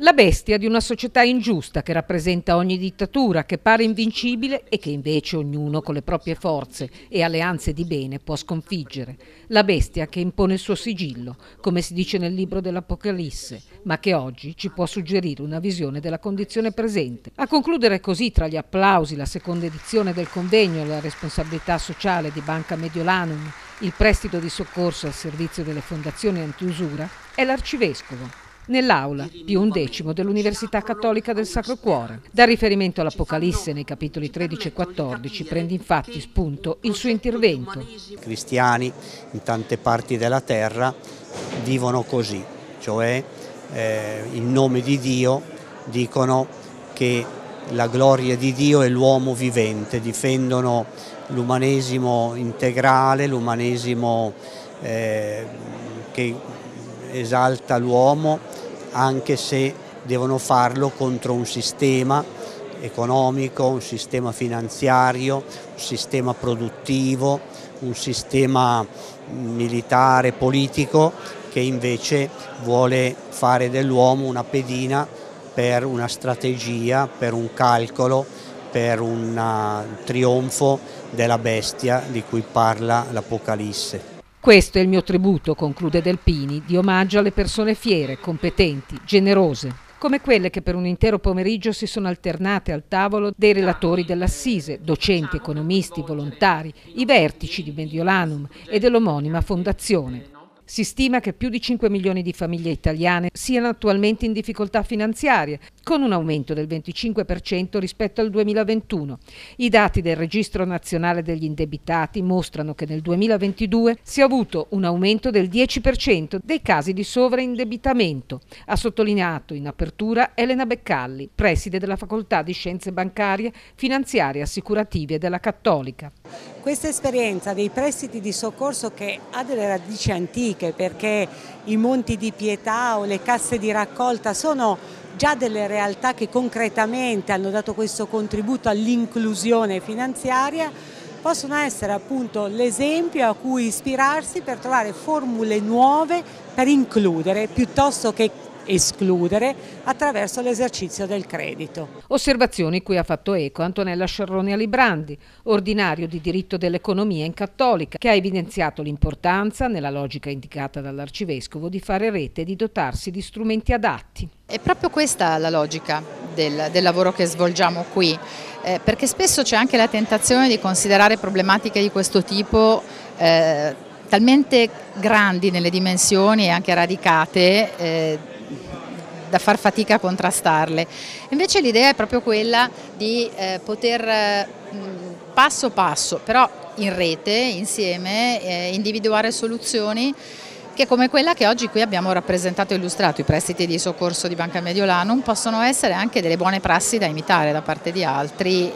La bestia di una società ingiusta che rappresenta ogni dittatura, che pare invincibile e che invece ognuno con le proprie forze e alleanze di bene può sconfiggere. La bestia che impone il suo sigillo, come si dice nel libro dell'Apocalisse, ma che oggi ci può suggerire una visione della condizione presente. A concludere così tra gli applausi la seconda edizione del convegno alla responsabilità sociale di Banca Mediolanum, il prestito di soccorso al servizio delle fondazioni antiusura, è l'arcivescovo. Nell'aula Pio XI dell'Università Cattolica del Sacro Cuore. Dal riferimento all'Apocalisse nei capitoli 13 e 14 prende infatti spunto il suo intervento. I cristiani in tante parti della terra vivono così, cioè in nome di Dio dicono che la gloria di Dio è l'uomo vivente, difendono l'umanesimo integrale, l'umanesimo che esalta l'uomo, anche se devono farlo contro un sistema economico, un sistema finanziario, un sistema produttivo, un sistema militare, politico, che invece vuole fare dell'uomo una pedina per una strategia, per un calcolo, per un trionfo della bestia di cui parla l'Apocalisse. Questo è il mio tributo, conclude Delpini, di omaggio alle persone fiere, competenti, generose, come quelle che per un intero pomeriggio si sono alternate al tavolo dei relatori dell'Assise, docenti, economisti, volontari, i vertici di Mediolanum e dell'omonima fondazione. Si stima che più di 5 milioni di famiglie italiane siano attualmente in difficoltà finanziarie, con un aumento del 25% rispetto al 2021. I dati del Registro Nazionale degli Indebitati mostrano che nel 2022 si è avuto un aumento del 10% dei casi di sovraindebitamento, ha sottolineato in apertura Elena Beccalli, preside della Facoltà di Scienze Bancarie, Finanziarie e Assicurative della Cattolica. Questa esperienza dei prestiti di soccorso, che ha delle radici antiche, perché i monti di pietà o le casse di raccolta sono già delle realtà che concretamente hanno dato questo contributo all'inclusione finanziaria, possono essere appunto l'esempio a cui ispirarsi per trovare formule nuove per includere piuttosto che escludere attraverso l'esercizio del credito. Osservazioni cui ha fatto eco Antonella Sciarroni Alibrandi, ordinario di diritto dell'economia in Cattolica, che ha evidenziato l'importanza, nella logica indicata dall'Arcivescovo, di fare rete e di dotarsi di strumenti adatti. È proprio questa la logica del lavoro che svolgiamo qui, perché spesso c'è anche la tentazione di considerare problematiche di questo tipo talmente grandi nelle dimensioni e anche radicate da far fatica a contrastarle. Invece l'idea è proprio quella di poter passo passo, però in rete, insieme, individuare soluzioni che, come quella che oggi qui abbiamo rappresentato e illustrato, i prestiti di soccorso di Banca Mediolanum, possono essere anche delle buone prassi da imitare da parte di altri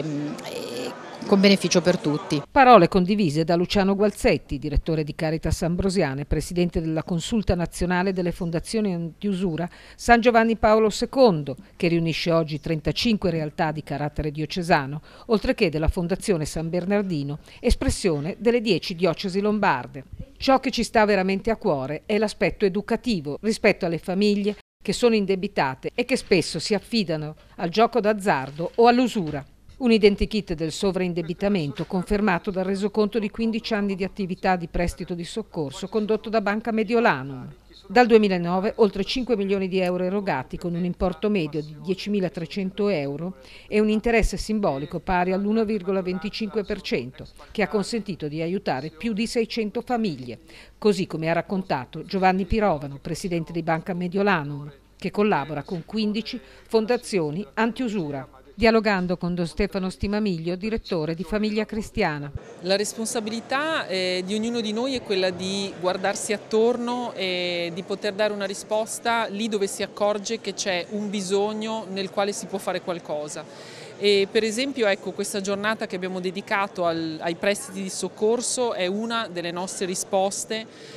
con beneficio per tutti. Parole condivise da Luciano Gualzetti, direttore di Caritas Ambrosiane, presidente della Consulta Nazionale delle Fondazioni Antiusura San Giovanni Paolo II, che riunisce oggi 35 realtà di carattere diocesano, oltre che della Fondazione San Bernardino, espressione delle 10 diocesi lombarde. Ciò che ci sta veramente a cuore è l'aspetto educativo rispetto alle famiglie che sono indebitate e che spesso si affidano al gioco d'azzardo o all'usura. Un identikit del sovraindebitamento confermato dal resoconto di 15 anni di attività di prestito di soccorso condotto da Banca Mediolanum. Dal 2009 oltre 5 milioni di euro erogati con un importo medio di 10.300 euro e un interesse simbolico pari all'1,25%, che ha consentito di aiutare più di 600 famiglie, così come ha raccontato Giovanni Pirovano, presidente di Banca Mediolanum, che collabora con 15 fondazioni antiusura. Dialogando con Don Stefano Stimamiglio, direttore di Famiglia Cristiana. La responsabilità di ognuno di noi è quella di guardarsi attorno e di poter dare una risposta lì dove si accorge che c'è un bisogno nel quale si può fare qualcosa. E per esempio, ecco, questa giornata che abbiamo dedicato ai prestiti di soccorso è una delle nostre risposte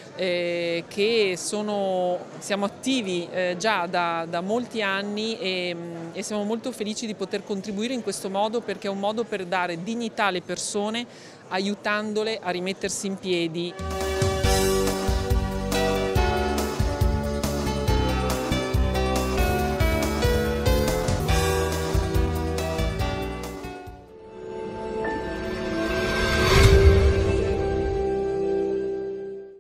siamo attivi già da molti anni e siamo molto felici di poter contribuire in questo modo, perché è un modo per dare dignità alle persone aiutandole a rimettersi in piedi.